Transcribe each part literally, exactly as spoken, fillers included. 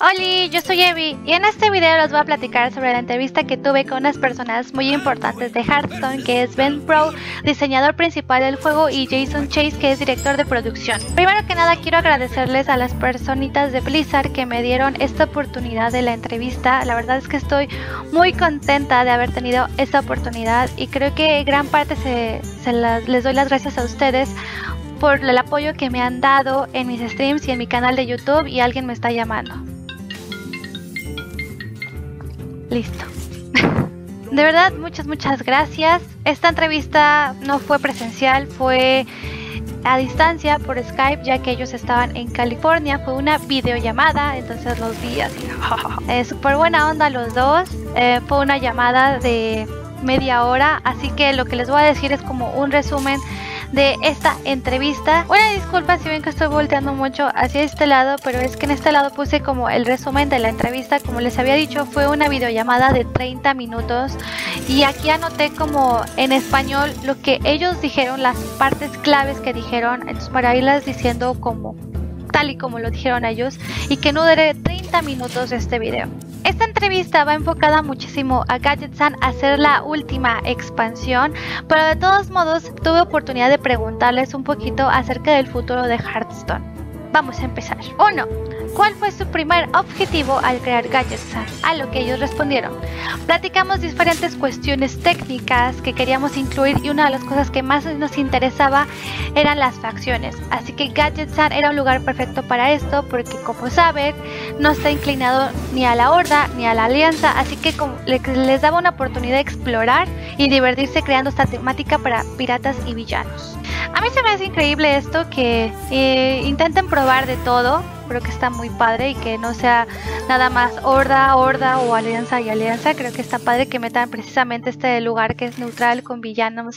Hola, yo soy Evi y en este video les voy a platicar sobre la entrevista que tuve con unas personas muy importantes de Hearthstone, que es Ben Pro, diseñador principal del juego, y Jason Chase, que es director de producción. Primero que nada quiero agradecerles a las personitas de Blizzard que me dieron esta oportunidad de la entrevista. La verdad es que estoy muy contenta de haber tenido esta oportunidad y creo que gran parte se, se las, les doy las gracias a ustedes por el apoyo que me han dado en mis streams y en mi canal de YouTube. Y alguien me está llamando. Listo. De verdad, muchas, muchas gracias. Esta entrevista no fue presencial, fue a distancia por Skype, ya que ellos estaban en California. Fue una videollamada, entonces los vi así. eh, Súper buena onda los dos. Eh, fue una llamada de media hora, así que lo que les voy a decir es como un resumen de esta entrevista. Una disculpa si ven que estoy volteando mucho hacia este lado, pero es que en este lado puse como el resumen de la entrevista. Como les había dicho, fue una videollamada de treinta minutos y aquí anoté como en español lo que ellos dijeron, las partes claves que dijeron, entonces para irlas diciendo como tal y como lo dijeron ellos, y que no dure treinta minutos este video. Esta entrevista va enfocada muchísimo a Gadgetzan a hacer la última expansión, pero de todos modos tuve oportunidad de preguntarles un poquito acerca del futuro de Hearthstone. Vamos a empezar. uno. ¿Cuál fue su primer objetivo al crear Gadgetzan? A lo que ellos respondieron: platicamos diferentes cuestiones técnicas que queríamos incluir y una de las cosas que más nos interesaba eran las facciones. Así que Gadgetzan era un lugar perfecto para esto porque, como saben, no está inclinado ni a la Horda ni a la Alianza, así que les daba una oportunidad de explorar y divertirse creando esta temática para piratas y villanos. A mí se me hace increíble esto, que eh, intenten probar de todo. Creo que está muy padre y que no sea nada más horda, horda o alianza y alianza. Creo que está padre que metan precisamente este lugar que es neutral con villanos,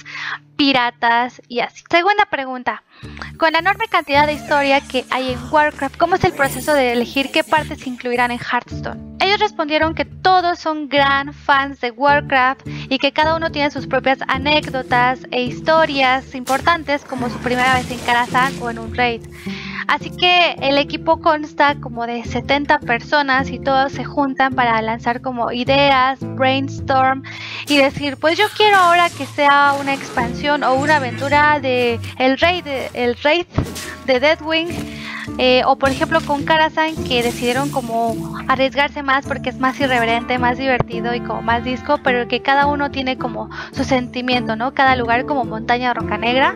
piratas y así. Segunda pregunta: con la enorme cantidad de historia que hay en Warcraft, ¿cómo es el proceso de elegir qué partes se incluirán en Hearthstone? Ellos respondieron que todos son gran fans de Warcraft y que cada uno tiene sus propias anécdotas e historias importantes, como su primera vez en Karazhan o en un raid. Así que el equipo consta como de setenta personas y todos se juntan para lanzar como ideas, brainstorm y decir, pues yo quiero ahora que sea una expansión o una aventura de el raid, de, el raid de Deathwing, eh, o por ejemplo con Karazhan, que decidieron como arriesgarse más porque es más irreverente, más divertido y como más disco, pero que cada uno tiene como su sentimiento, ¿no? Cada lugar como montaña roca negra.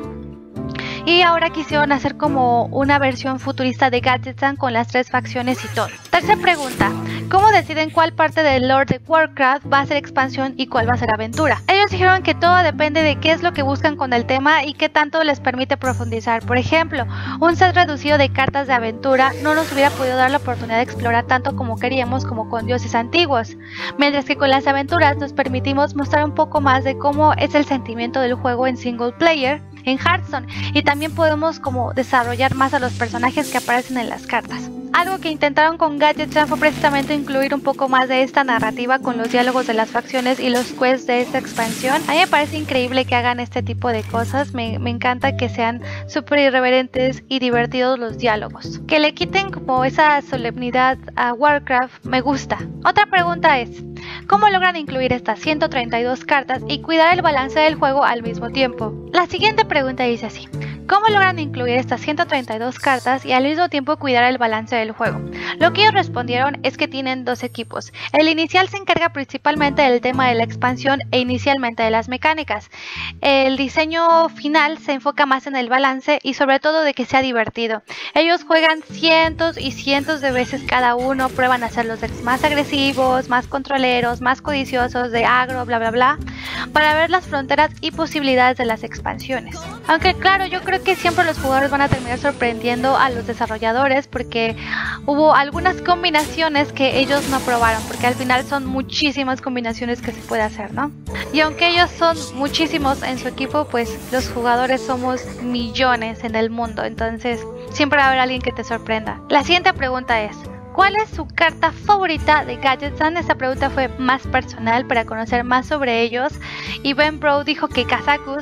Y ahora quisieron hacer como una versión futurista de Gadgetzan con las tres facciones y todo. Tercera pregunta: ¿cómo deciden cuál parte del lore de Warcraft va a ser expansión y cuál va a ser aventura? Ellos dijeron que todo depende de qué es lo que buscan con el tema y qué tanto les permite profundizar. Por ejemplo, un set reducido de cartas de aventura no nos hubiera podido dar la oportunidad de explorar tanto como queríamos, como con dioses antiguos, mientras que con las aventuras nos permitimos mostrar un poco más de cómo es el sentimiento del juego en single player en Hearthstone, y también podemos como desarrollar más a los personajes que aparecen en las cartas. Algo que intentaron con Gadgetzan fue precisamente incluir un poco más de esta narrativa con los diálogos de las facciones y los quests de esta expansión. A mí me parece increíble que hagan este tipo de cosas. Me, me encanta que sean súper irreverentes y divertidos los diálogos. Que le quiten como esa solemnidad a Warcraft me gusta. Otra pregunta es: ¿cómo logran incluir estas ciento treinta y dos cartas y cuidar el balance del juego al mismo tiempo? La siguiente pregunta dice así: ¿cómo logran incluir estas ciento treinta y dos cartas y al mismo tiempo cuidar el balance del juego? Lo que ellos respondieron es que tienen dos equipos. El inicial se encarga principalmente del tema de la expansión e inicialmente de las mecánicas. El diseño final se enfoca más en el balance y sobre todo de que sea divertido. Ellos juegan cientos y cientos de veces cada uno, prueban a hacer los decks más agresivos, más controleros, más codiciosos, de agro, bla bla bla, para ver las fronteras y posibilidades de las expansiones. Aunque claro, yo creo que siempre los jugadores van a terminar sorprendiendo a los desarrolladores porque hubo algunas combinaciones que ellos no probaron, porque al final son muchísimas combinaciones que se puede hacer, ¿no? Y aunque ellos son muchísimos en su equipo, pues los jugadores somos millones en el mundo, entonces siempre va a haber alguien que te sorprenda. La siguiente pregunta es: ¿cuál es su carta favorita de Gadgetzan? Esta pregunta fue más personal para conocer más sobre ellos, y Ben Pro dijo que Kazakus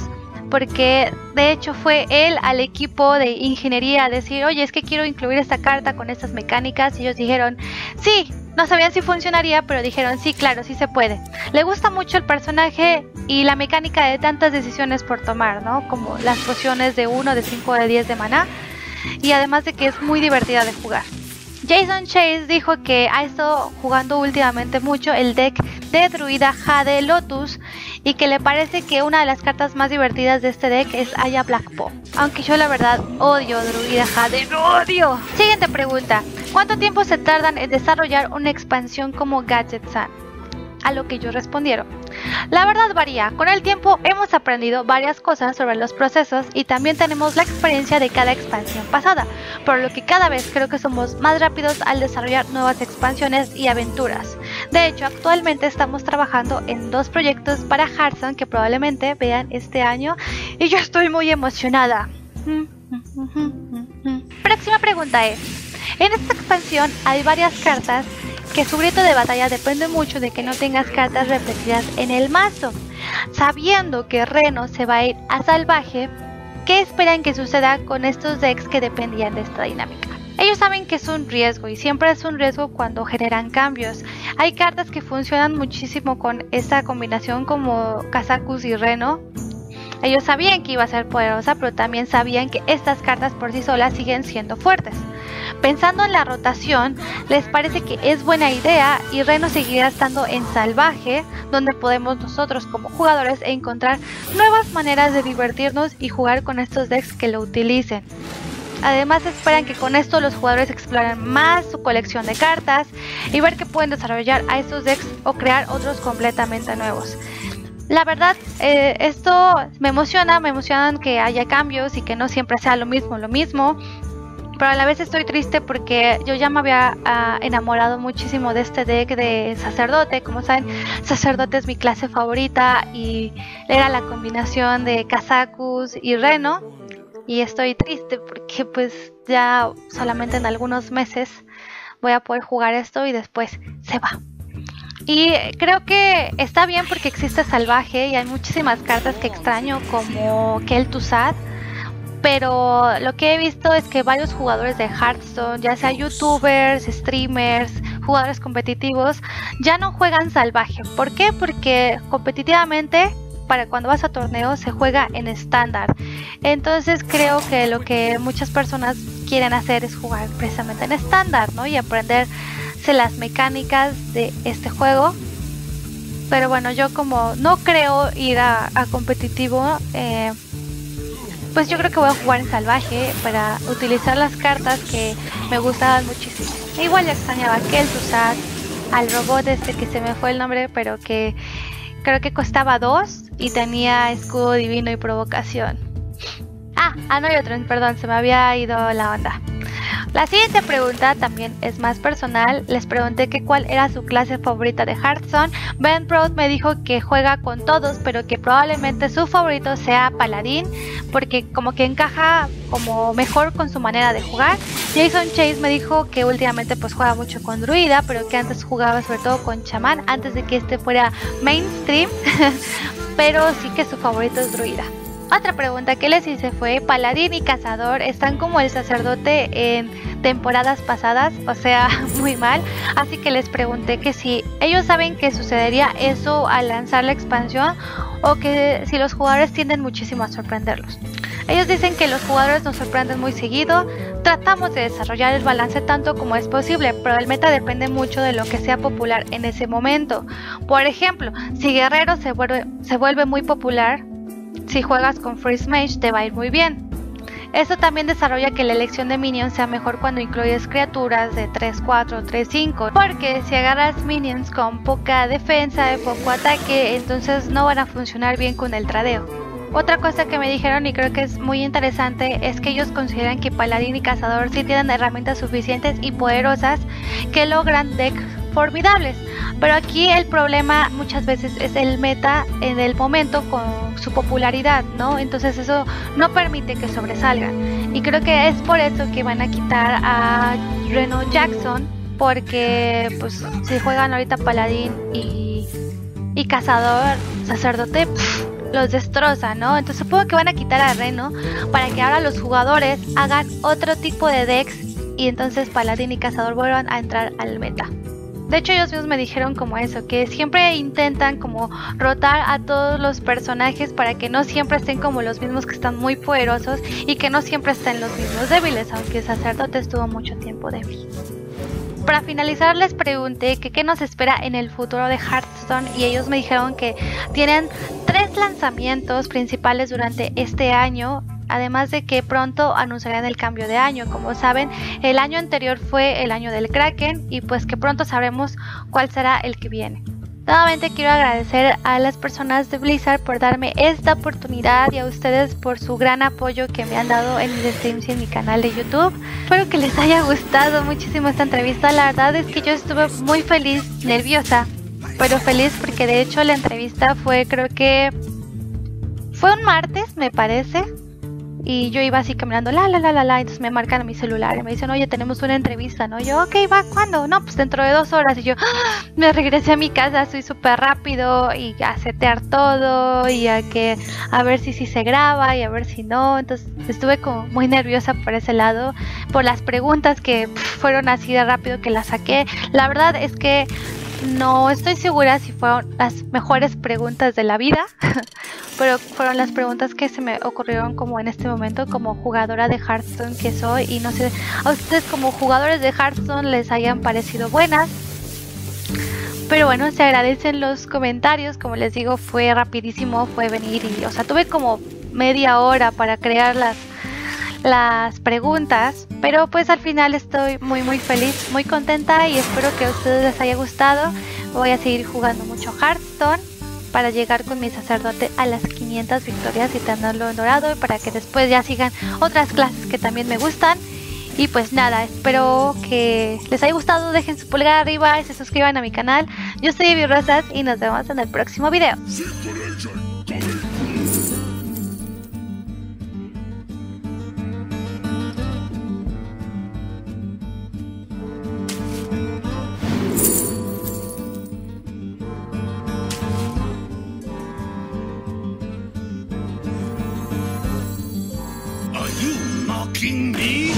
porque de hecho fue él al equipo de ingeniería a decir, oye, es que quiero incluir esta carta con estas mecánicas, y ellos dijeron, sí. No sabían si funcionaría, pero dijeron, sí, claro, sí se puede. Le gusta mucho el personaje y la mecánica de tantas decisiones por tomar, ¿no? Como las pociones de uno, de cinco, de diez de maná. Y además de que es muy divertida de jugar. Jason Chase dijo que ha estado jugando últimamente mucho el deck de Druida Jade Lotus y que le parece que una de las cartas más divertidas de este deck es Aya Blackpaw. Aunque yo la verdad odio Druida Jade, ¡lo odio! Siguiente pregunta. ¿Cuánto tiempo se tardan en desarrollar una expansión como Gadget Sun? A lo que ellos respondieron. La verdad varía. Con el tiempo hemos aprendido varias cosas sobre los procesos y también tenemos la experiencia de cada expansión pasada, por lo que cada vez creo que somos más rápidos al desarrollar nuevas expansiones y aventuras. De hecho, actualmente estamos trabajando en dos proyectos para Hearthstone que probablemente vean este año y yo estoy muy emocionada. Próxima pregunta es, en esta expansión hay varias cartas que su grito de batalla depende mucho de que no tengas cartas repetidas en el mazo. Sabiendo que Reno se va a ir a salvaje, ¿qué esperan que suceda con estos decks que dependían de esta dinámica? Ellos saben que es un riesgo y siempre es un riesgo cuando generan cambios. Hay cartas que funcionan muchísimo con esta combinación como Kazakus y Reno. Ellos sabían que iba a ser poderosa, pero también sabían que estas cartas por sí solas siguen siendo fuertes. Pensando en la rotación, les parece que es buena idea y Reno seguirá estando en salvaje, donde podemos nosotros como jugadores encontrar nuevas maneras de divertirnos y jugar con estos decks que lo utilicen. Además esperan que con esto los jugadores exploren más su colección de cartas y ver que pueden desarrollar a estos decks o crear otros completamente nuevos. La verdad, eh, esto me emociona, me emocionan que haya cambios y que no siempre sea lo mismo, lo mismo. Pero a la vez estoy triste porque yo ya me había uh, enamorado muchísimo de este deck de Sacerdote. Como saben, Sacerdote es mi clase favorita y era la combinación de Kazakus y Reno. Y estoy triste porque pues ya solamente en algunos meses voy a poder jugar esto y después se va. Y creo que está bien porque existe Salvaje y hay muchísimas cartas que extraño como Kel'Thuzad. Pero lo que he visto es que varios jugadores de Hearthstone, ya sea youtubers, streamers, jugadores competitivos, ya no juegan salvaje. ¿Por qué? Porque competitivamente, para cuando vas a torneos, se juega en estándar. Entonces creo que lo que muchas personas quieren hacer es jugar precisamente en estándar, ¿no? Y aprenderse las mecánicas de este juego. Pero bueno, yo como no creo ir a, a competitivo, eh, pues yo creo que voy a jugar en salvaje para utilizar las cartas que me gustaban muchísimo. Igual ya extrañaba a Kel'Thuzad, al robot este que se me fue el nombre, pero que creo que costaba dos y tenía escudo divino y provocación. Ah, ah no hay otro, perdón, se me había ido la onda. La siguiente pregunta también es más personal. Les pregunté que cuál era su clase favorita de Hearthstone. Ben Proud me dijo que juega con todos, pero que probablemente su favorito sea Paladín, porque como que encaja como mejor con su manera de jugar. Jason Chase me dijo que últimamente pues juega mucho con Druida, pero que antes jugaba sobre todo con Chamán, antes de que este fuera mainstream, pero sí que su favorito es Druida. Otra pregunta que les hice fue, Paladín y Cazador están como el Sacerdote en temporadas pasadas, o sea, muy mal, así que les pregunté que si ellos saben que sucedería eso al lanzar la expansión o que si los jugadores tienden muchísimo a sorprenderlos. Ellos dicen que los jugadores nos sorprenden muy seguido, tratamos de desarrollar el balance tanto como es posible, pero el meta depende mucho de lo que sea popular en ese momento. Por ejemplo, si Guerrero se vuelve, se vuelve muy popular, si juegas con Freeze Mage te va a ir muy bien. Esto también desarrolla que la elección de minions sea mejor cuando incluyes criaturas de tres cuatro, tres cinco, porque si agarras minions con poca defensa y poco ataque, entonces no van a funcionar bien con el tradeo. Otra cosa que me dijeron y creo que es muy interesante es que ellos consideran que Paladín y Cazador sí tienen herramientas suficientes y poderosas que logran decks formidables, pero aquí el problema muchas veces es el meta en el momento con su popularidad, ¿no? Entonces eso no permite que sobresalgan y creo que es por eso que van a quitar a Reno Jackson, porque pues si juegan ahorita Paladín y, y Cazador, Sacerdote, pff, los destroza, ¿no? Entonces supongo que van a quitar a Reno para que ahora los jugadores hagan otro tipo de decks y entonces Paladín y Cazador vuelvan a entrar al meta. De hecho ellos mismos me dijeron como eso, que siempre intentan como rotar a todos los personajes para que no siempre estén como los mismos que están muy poderosos y que no siempre estén los mismos débiles, aunque Sacerdote estuvo mucho tiempo débil. Para finalizar les pregunté que qué nos espera en el futuro de Hearthstone y ellos me dijeron que tienen tres lanzamientos principales durante este año. Además de que pronto anunciarán el cambio de año. Como saben, el año anterior fue el año del Kraken y pues que pronto sabremos cuál será el que viene. Nuevamente quiero agradecer a las personas de Blizzard por darme esta oportunidad y a ustedes por su gran apoyo que me han dado en mis streams y en mi canal de YouTube. Espero que les haya gustado muchísimo esta entrevista. La verdad es que yo estuve muy feliz, nerviosa, pero feliz porque de hecho la entrevista fue, creo que fue un martes, me parece. Y yo iba así caminando, la, la, la, la, la, entonces me marcan a mi celular y me dicen, oye, tenemos una entrevista, ¿no? Yo, ok, va, ¿cuándo? No, pues dentro de dos horas. Y yo, ¡ah! Me regresé a mi casa, soy súper rápido y a setear todo y a que, a ver si sí se graba y a ver si no. Entonces estuve como muy nerviosa por ese lado, por las preguntas que pff, fueron así de rápido que las saqué. La verdad es que no estoy segura si fueron las mejores preguntas de la vida, pero fueron las preguntas que se me ocurrieron como en este momento como jugadora de Hearthstone que soy y no sé a ustedes como jugadores de Hearthstone les hayan parecido buenas. Pero bueno, se agradecen los comentarios, como les digo fue rapidísimo, fue venir y o sea tuve como media hora para crear las las preguntas, pero pues al final estoy muy muy feliz, muy contenta y espero que a ustedes les haya gustado. Voy a seguir jugando mucho Hearthstone para llegar con mi sacerdote a las quinientas victorias y tenerlo en dorado y para que después ya sigan otras clases que también me gustan. Y pues nada, espero que les haya gustado, dejen su pulgar arriba y se suscriban a mi canal. Yo soy Evi Rosas y nos vemos en el próximo video. Mocking me?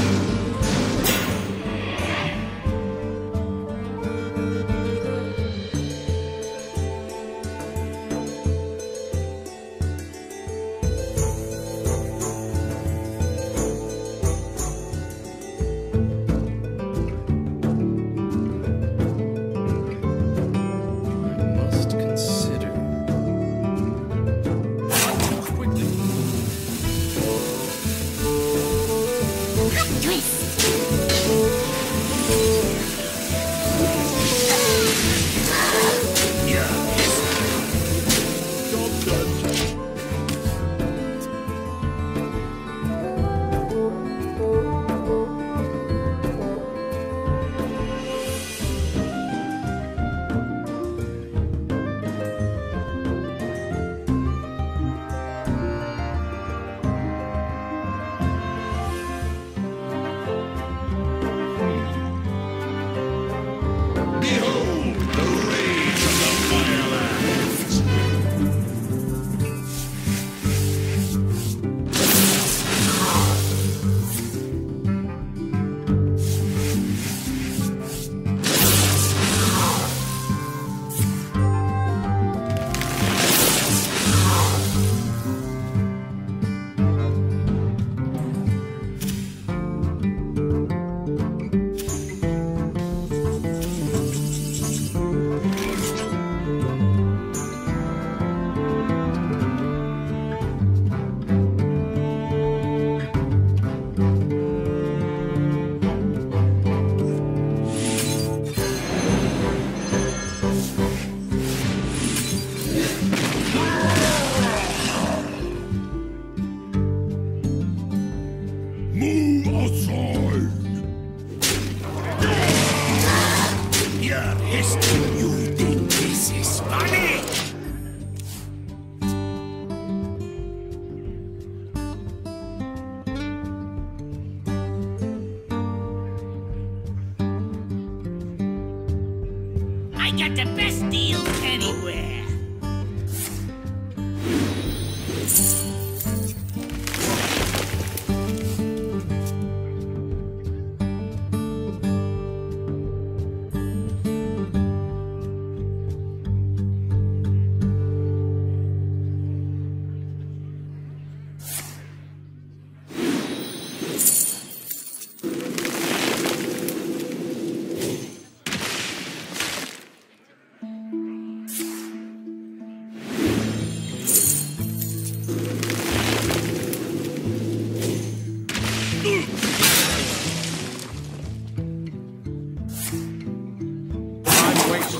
I got the best deal anywhere.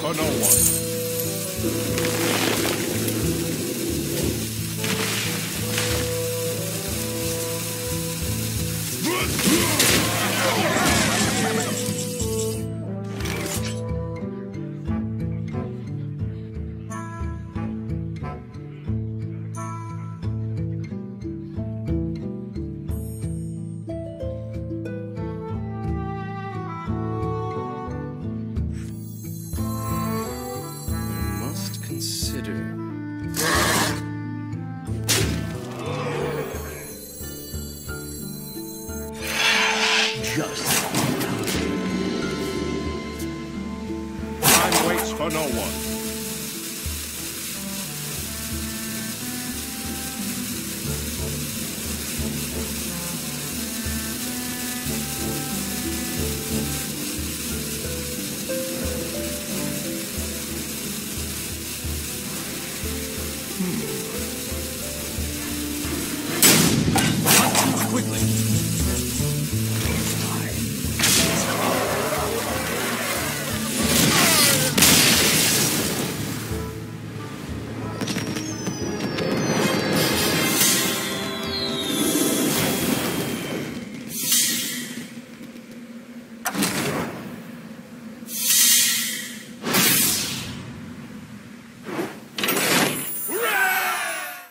for no for no one.